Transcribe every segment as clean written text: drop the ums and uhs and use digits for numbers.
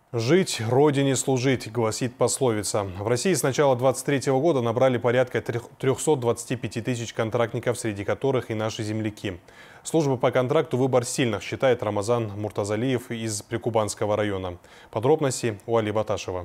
Жить, родине служить, гласит пословица. В России с начала 2023 года набрали порядка 325 тысяч контрактников, среди которых и наши земляки. Служба по контракту «Выбор сильных», считает Рамазан Муртазалиев из Прикубанского района. Подробности у Али Баташева.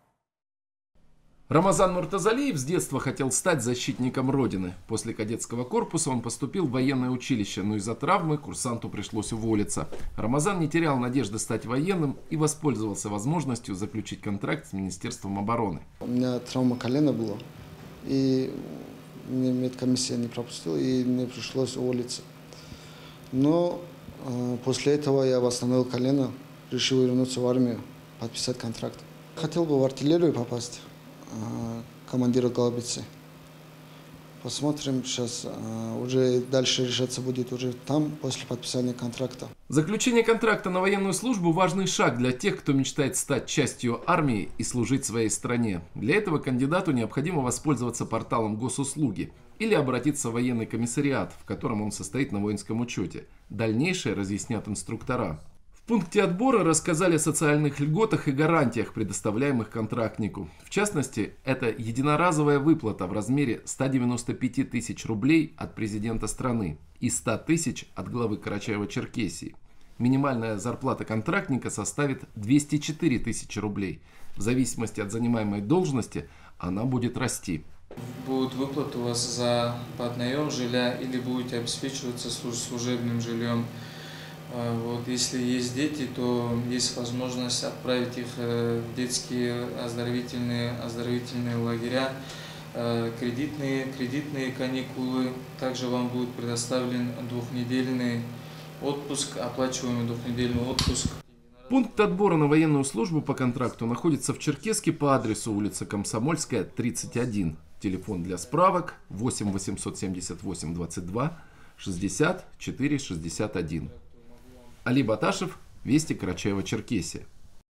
Рамазан Муртазалиев с детства хотел стать защитником Родины. После кадетского корпуса он поступил в военное училище, но из-за травмы курсанту пришлось уволиться. Рамазан не терял надежды стать военным и воспользовался возможностью заключить контракт с Министерством обороны. У меня травма колена была, и мне медкомиссия не пропустила, и мне пришлось уволиться. Но после этого я восстановил колено, решил вернуться в армию, подписать контракт. Хотел бы в артиллерию попасть. Командира гаубицы. Посмотрим, сейчас уже дальше решаться будет уже там, после подписания контракта. Заключение контракта на военную службу – важный шаг для тех, кто мечтает стать частью армии и служить своей стране. Для этого кандидату необходимо воспользоваться порталом госуслуги или обратиться в военный комиссариат, в котором он состоит на воинском учете. Дальнейшее разъяснят инструктора. В пункте отбора рассказали о социальных льготах и гарантиях, предоставляемых контрактнику. В частности, это единоразовая выплата в размере 195 тысяч рублей от президента страны и 100 тысяч от главы Карачаево-Черкесии. Минимальная зарплата контрактника составит 204 тысячи рублей. В зависимости от занимаемой должности она будет расти. Будет выплата у вас за поднаем жилья или будете обеспечиваться служебным жильем. Вот, если есть дети, то есть возможность отправить их в детские оздоровительные лагеря, кредитные каникулы. Также вам будет предоставлен двухнедельный отпуск, оплачиваемый двухнедельный отпуск. Пункт отбора на военную службу по контракту находится в Черкесске по адресу улица Комсомольская, 31. Телефон для справок 8 878 22 60 4 61. Али Баташев, Вести, Карачаево-Черкесия.